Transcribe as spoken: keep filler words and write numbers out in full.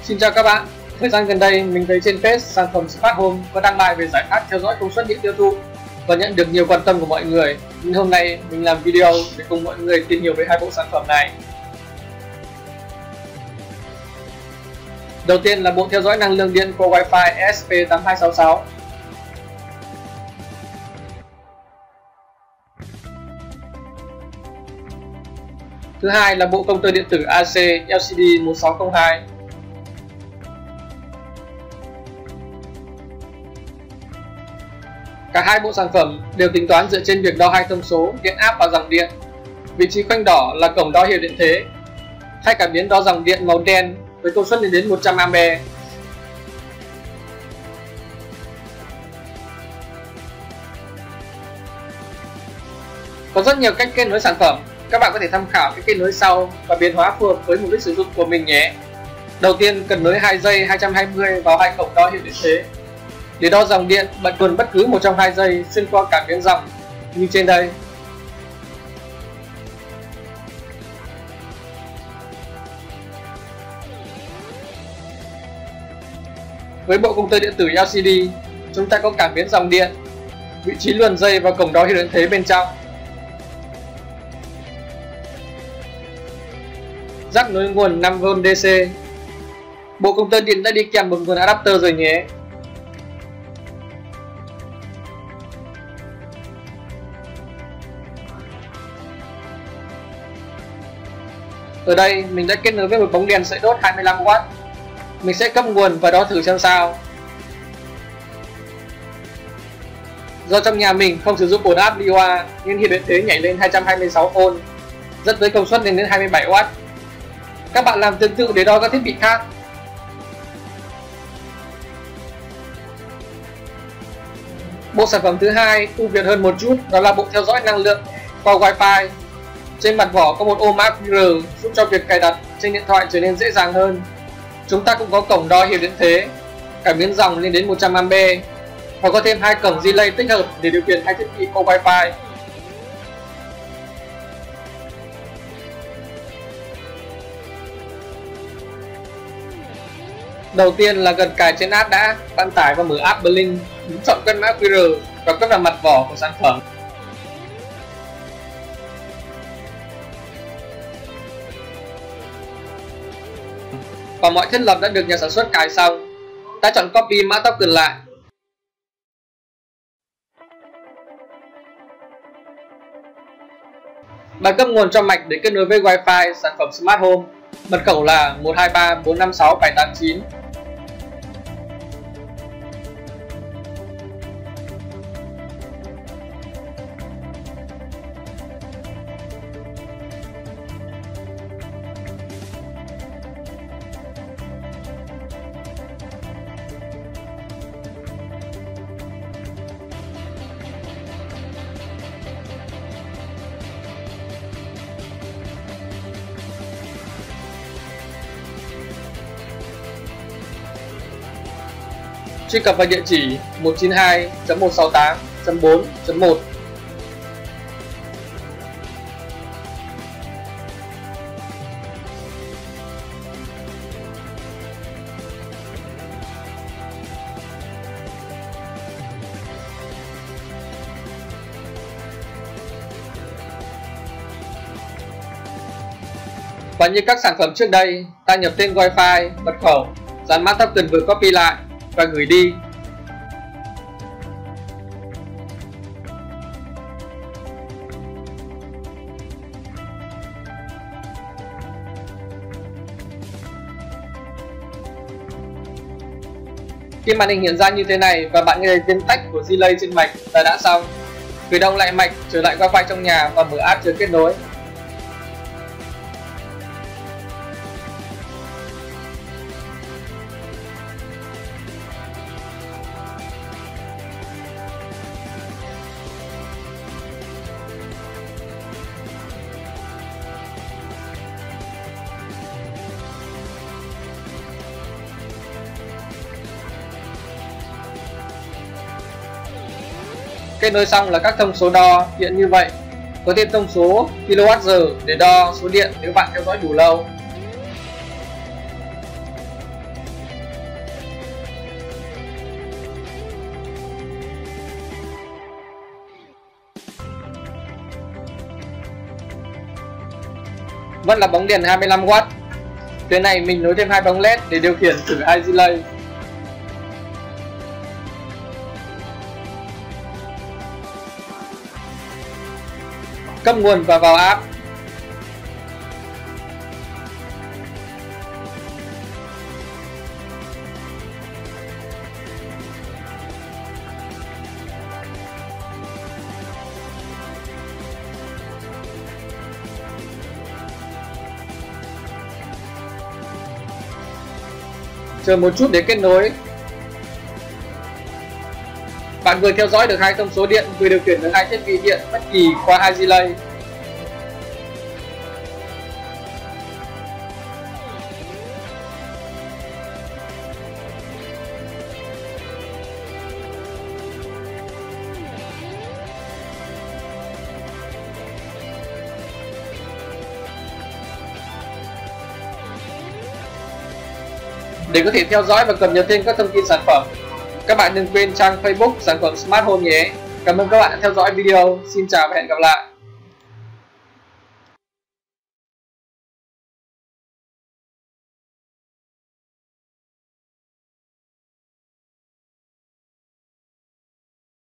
Xin chào các bạn. Thời gian gần đây mình thấy trên page sản phẩm Smart Home có đăng bài về giải pháp theo dõi công suất điện tiêu thụ và nhận được nhiều quan tâm của mọi người. Nên hôm nay mình làm video để cùng mọi người tìm hiểu về hai bộ sản phẩm này. Đầu tiên là bộ theo dõi năng lượng điện của Wi-Fi E S P tám hai sáu sáu. Thứ hai là bộ công tơ điện tử A C L C D một sáu không hai. Cả hai bộ sản phẩm đều tính toán dựa trên việc đo hai thông số điện áp và dòng điện. Vị trí khoanh đỏ là cổng đo hiệu điện thế. Thay cảm biến đo dòng điện màu đen với công suất lên đến một trăm am pe e. Có rất nhiều cách kết nối sản phẩm. Các bạn có thể tham khảo cái kết nối sau và biến hóa phù hợp với mục đích sử dụng của mình nhé. Đầu tiên, cần nối hai dây hai trăm hai mươi vào hai cổng đo hiệu điện thế. Để đo dòng điện, bật nguồn bất cứ một trong hai dây xuyên qua cảm biến dòng như trên đây. Với bộ công tơ điện tử L C D, chúng ta có cảm biến dòng điện, vị trí luồn dây vào cổng đo hiệu điện thế bên trong. Jack nối nguồn năm vôn D C. Bộ công tơ điện đã đi kèm một nguồn adapter rồi nhé. Ở đây mình đã kết nối với một bóng đèn sợi đốt hai mươi lăm oát. Mình sẽ cấp nguồn và đo thử xem sao. Do trong nhà mình không sử dụng ổn áp điều hòa nên hiệu điện thế nhảy lên hai trăm hai mươi sáu vôn, dẫn tới công suất lên đến hai mươi bảy oát. Các bạn làm tương tự để đo các thiết bị khác. Bộ sản phẩm thứ hai ưu việt hơn một chút, đó là bộ theo dõi năng lượng qua Wi-Fi. Trên mặt vỏ có một ô mã Q R giúp cho việc cài đặt trên điện thoại trở nên dễ dàng hơn. Chúng ta cũng có cổng đo hiệu điện thế, cảm biến dòng lên đến một trăm am pe e và có thêm hai cổng relay tích hợp để điều khiển hai thiết bị qua Wi-Fi. Đầu tiên là gần cài trên app đã, bạn tải và mở app Blink, nhấn chọn quét mã Q R và quét vào mặt vỏ của sản phẩm. Và mọi thiết lập đã được nhà sản xuất cài xong. Ta chọn copy mã token lại. Bạn cấp nguồn cho mạch để kết nối với Wi-Fi sản phẩm Smart Home. Mật khẩu là một hai ba bốn năm sáu bảy tám chín. Truy cập vào địa chỉ một chín hai chấm một sáu tám chấm bốn chấm một. Và như các sản phẩm trước đây, ta nhập tên Wi-Fi, mật khẩu, dán mã token vừa copy lại và gửi đi. Khi màn hình hiện ra như thế này và bạn nghe thấy tiếng tách của relay trên mạch là đã xong. Khởi động lại mạch, trở lại Wi-Fi trong nhà và mở app chờ kết nối. Kết nối xong là các thông số đo hiện như vậy. Có thêm thông số kWh để đo số điện nếu bạn theo dõi đủ lâu. vẫn là bóng đèn hai mươi lăm oát. Phía này mình nối thêm hai bóng led để điều khiển thử hai relay. Cấp nguồn và vào app. Chờ một chút để kết nối. Bạn vừa theo dõi được hai thông số điện, vừa điều khiển được hai thiết bị điện bất kỳ qua hai relay. Để có thể theo dõi và cập nhật thêm các thông tin sản phẩm, các bạn đừng quên trang Facebook sản phẩm Smart Home nhé. Cảm ơn các bạn đã theo dõi video. Xin chào và hẹn gặp lại.